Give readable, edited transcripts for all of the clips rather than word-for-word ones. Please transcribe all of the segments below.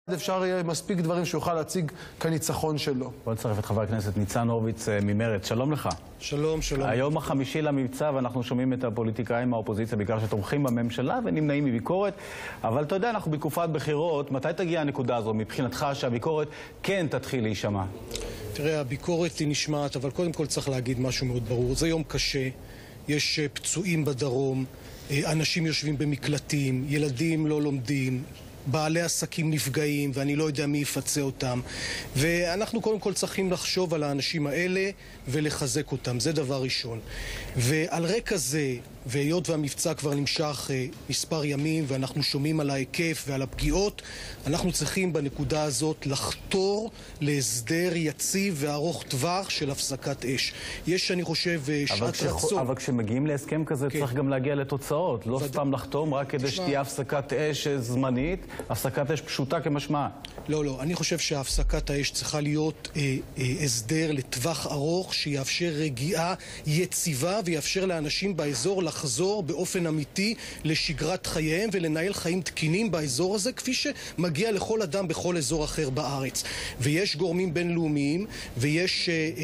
אפשר יהיה מספיק דברים שיוכל להציג כניצחון שלו. בוא נצרף את חבר הכנסת ניצן הורוביץ ממרצ. שלום לך. שלום, שלום. היום החמישי למבצע, ואנחנו שומעים את הפוליטיקאים מהאופוזיציה בעיקר שתומכים בממשלה ונמנעים מביקורת. אבל אתה יודע, אנחנו בתקופת בחירות. מתי תגיע הנקודה הזו מבחינתך שהביקורת כן תתחיל להישמע? תראה, הביקורת היא נשמעת, אבל קודם כל צריך להגיד משהו מאוד ברור. זה יום קשה, יש פצועים בדרום, אנשים יושבים במקלטים, ילדים לא לומדים, בעלי עסקים נפגעים, ואני לא יודע מי יפצה אותם. ואנחנו קודם כל צריכים לחשוב על האנשים האלה ולחזק אותם, זה דבר ראשון. ועל רקע זה, והיות והמבצע כבר נמשך מספר ימים, ואנחנו שומעים על ההיקף ועל הפגיעות, אנחנו צריכים בנקודה הזאת לחתור להסדר יציב וארוך טווח של הפסקת אש. יש, אני חושב, שעת רצון. אבל כשמגיעים להסכם כזה צריך גם להגיע לתוצאות, לא סתם לחתום רק כדי שתהיה הפסקת אש זמנית, הפסקת אש פשוטה כמשמעה. לא, אני חושב שהפסקת האש צריכה להיות הסדר לטווח ארוך שיאפשר רגיעה יציבה ויאפשר לאנשים באזור לחזור באופן אמיתי לשגרת חייהם ולנהל חיים תקינים באזור הזה כפי שמגיע לכל אדם בכל אזור אחר בארץ. ויש גורמים בינלאומיים ויש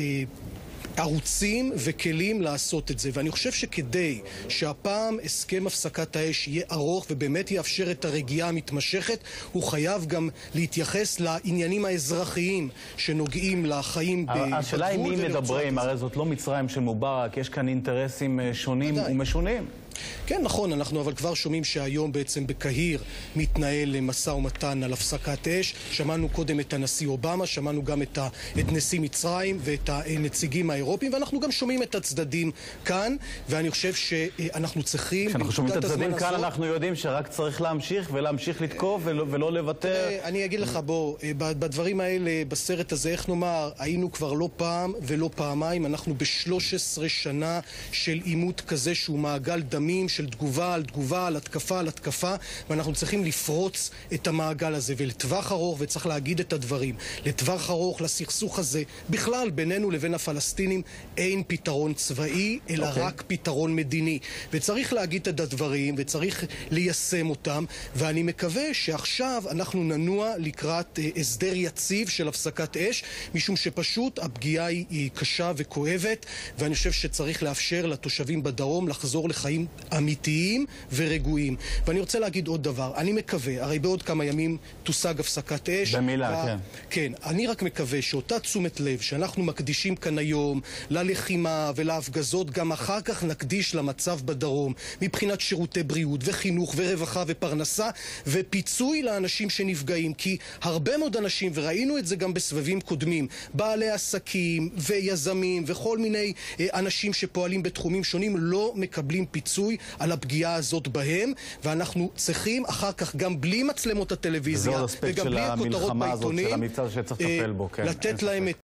ערוצים וכלים לעשות את זה. ואני חושב שכדי שהפעם הסכם הפסקת האש יהיה ארוך ובאמת יאפשר את הרגיעה המתמשכת, הוא חייב גם להתייחס לעניינים האזרחיים שנוגעים לחיים בגבול. השאלה היא מי מדברים, הרי זאת לא מצרים של מובארק, יש כאן אינטרסים שונים ומשונים. כן, נכון, אנחנו אבל כבר שומעים שהיום בעצם בקהיר מתנהל משא ומתן על הפסקת אש. שמענו קודם את הנשיא אובמה, שמענו גם את נשיא מצרים ואת הנציגים האירופיים, ואנחנו גם שומעים את הצדדים כאן, ואני חושב שאנחנו צריכים... כשאנחנו שומעים את הצדדים כאן אנחנו יודעים שרק צריך להמשיך ולהמשיך לתקוף ולא לוותר. אני אגיד לך, בוא, בדברים האלה, בסרט הזה, איך נאמר, היינו כבר לא פעם ולא פעמיים, אנחנו ב-13 שנה של עימות כזה שהוא מעגל דמים, של תגובה על תגובה, על התקפה על התקפה, ואנחנו צריכים לפרוץ את המעגל הזה, ולטווח ארוך, וצריך להגיד את הדברים, לטווח ארוך, לסכסוך הזה, בכלל בינינו לבין הפלסטינים אין פתרון צבאי, אלא רק פתרון מדיני. וצריך להגיד את הדברים, וצריך ליישם אותם, ואני מקווה שעכשיו אנחנו ננוע לקראת הסדר יציב של הפסקת אש, משום שפשוט הפגיעה היא קשה וכואבת, ואני חושב שצריך לאפשר לתושבים בדרום לחזור לחיים אמיתיים ורגועים. ואני רוצה להגיד עוד דבר, אני מקווה, הרי בעוד כמה ימים תושג הפסקת אש. במילה, כן. כן, אני רק מקווה שאותה תשומת לב שאנחנו מקדישים כאן היום ללחימה ולהפגזות, גם אחר כך נקדיש למצב בדרום, מבחינת שירותי בריאות וחינוך ורווחה ופרנסה ופיצוי לאנשים שנפגעים, כי הרבה מאוד אנשים, וראינו את זה גם בסבבים קודמים, בעלי עסקים ויזמים וכל מיני אנשים שפועלים בתחומים שונים לא מקבלים פיצוי על הפגיעה הזאת בהם, ואנחנו צריכים אחר כך גם בלי מצלמות הטלוויזיה וגם בלי הכותרות בעיתונים של המבצע שצריך לטפל בו, כן. לתת להם את